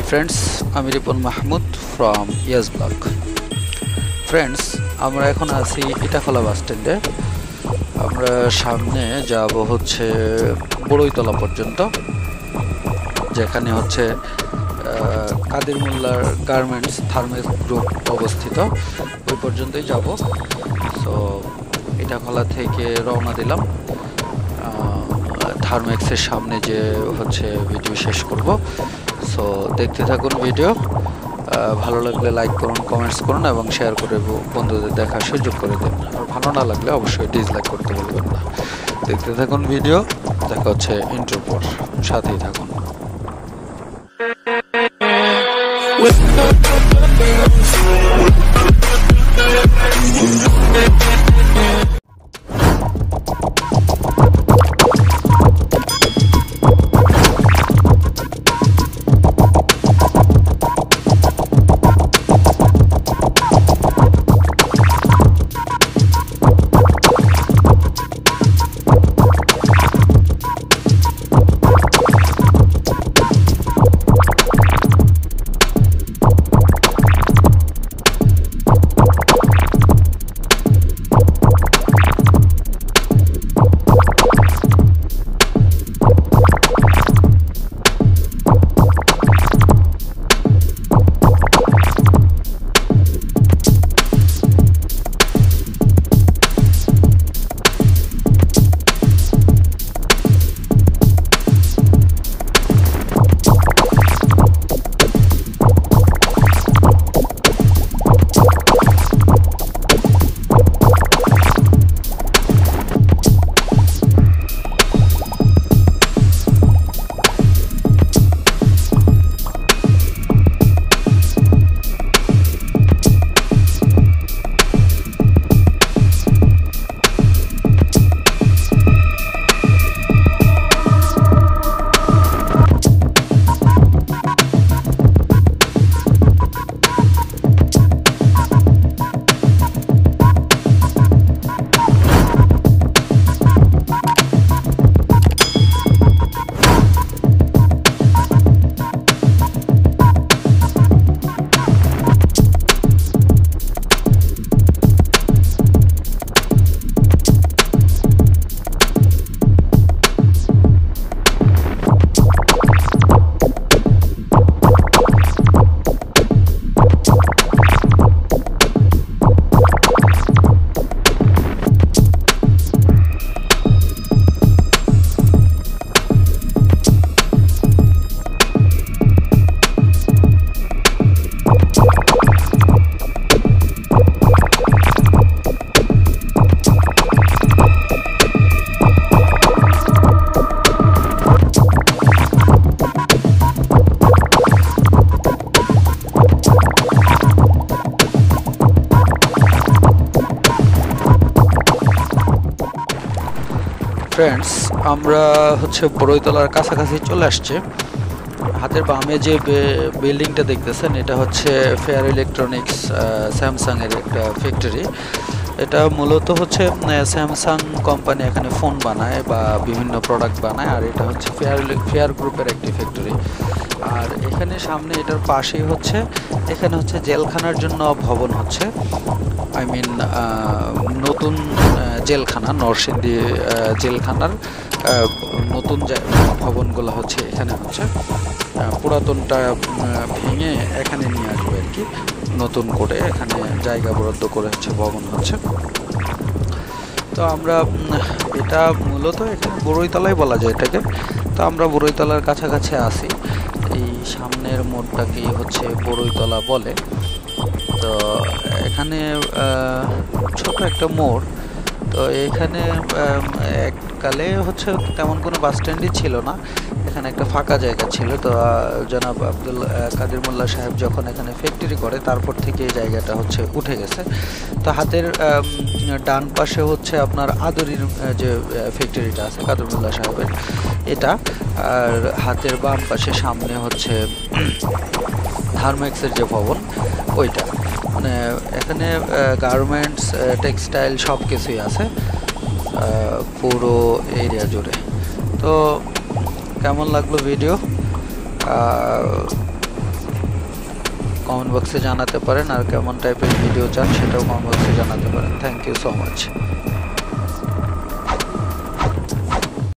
friends, আমি Ripon Mahmud from Yes Blog. Friends, আমরা এখন আছি ইটাখোলা বাস স্ট্যান্ডে। আমরা সামনে যাব হচ্ছে বড়ইতলা পর্যন্ত, যেখানে হচ্ছে কাদের মোল্লার গার্মেন্টস থার্মেক্স গ্রুপ অবস্থিত, ওই পর্যন্তই যাব। সো ইটাখোলা থেকে রওনা দিলাম, থার্মেক্সের সামনে যে হচ্ছে ভিডিও শেষ করব। সো দেখতে থাকুন ভিডিও, ভালো লাগলে লাইক করুন, কমেন্টস করুন এবং শেয়ার করে বন্ধুদের দেখার সুযোগ করে দেন। আর ভালো না লাগলে অবশ্যই ডিসলাইক করতে বলবেন না। দেখতে থাকুন ভিডিও, দেখা হচ্ছে ইন্ট্রোর পর, সাথেই থাকুন। ফ্রেন্ডস, আমরা হচ্ছে বড়ইতলার কাছাকাছি চলে আসছে। হাতের বামে যে বিল্ডিংটা দেখতেছেন, এটা হচ্ছে ফেয়ার ইলেকট্রনিক্স স্যামসাংয়ের একটা ফ্যাক্টরি। এটা মূলত হচ্ছে স্যামসাং কোম্পানি এখানে ফোন বানায় বা বিভিন্ন প্রোডাক্ট বানায়, আর এটা হচ্ছে ফেয়ার গ্রুপের একটি ফ্যাক্টরি। আর এখানে সামনে এটার পাশেই হচ্ছে এখানে হচ্ছে জেলখানার জন্য ভবন হচ্ছে, আই মিন নতুন জেলখানা, নরসিংদী জেলখানার নতুন ভবনগুলো হচ্ছে এখানে হচ্ছে। পুরাতনটা ভেঙে এখানে নিয়ে আসবে আর কি, নতুন করে এখানে জায়গা বরাদ্দ করে হচ্ছে ভবন হচ্ছে। তো আমরা এটা মূলত এখানে বড়ইতলাই বলা যায় এটাকে। তো আমরা বড়ইতলার কাছাকাছি আছি, এই সামনের মোড়টাকেই হচ্ছে বড়ইতলা বলে। তো এখানে ছোট একটা মোড়। তো এখানে এককালে হচ্ছে তেমন কোনো বাস স্ট্যান্ডই ছিল না, এখানে একটা ফাঁকা জায়গা ছিল। তো জনাব কাদের মোল্লা সাহেব যখন এখানে ফ্যাক্টরি করে, তারপর থেকে এই জায়গাটা হচ্ছে উঠে গেছে। তো হাতের ডান পাশে হচ্ছে আপনার আদরির যে ফ্যাক্টরিটা আছে কাদের মোল্লা সাহেবের, এটা। আর হাতের বাম পাশে সামনে হচ্ছে থার্মেক্সের যে ভবন, ওইটা। মানে এখানে গার্মেন্টস, টেক্সটাইল সব কিছুই আছে পুরো এরিয়া জুড়ে। তো কেমন লাগলো ভিডিও বক্সে জানাতে পারেন, আর কেমন টাইপের ভিডিও চান সেটাও কমেন্ট বক্সে জানাতে পারেন। Thank you so much.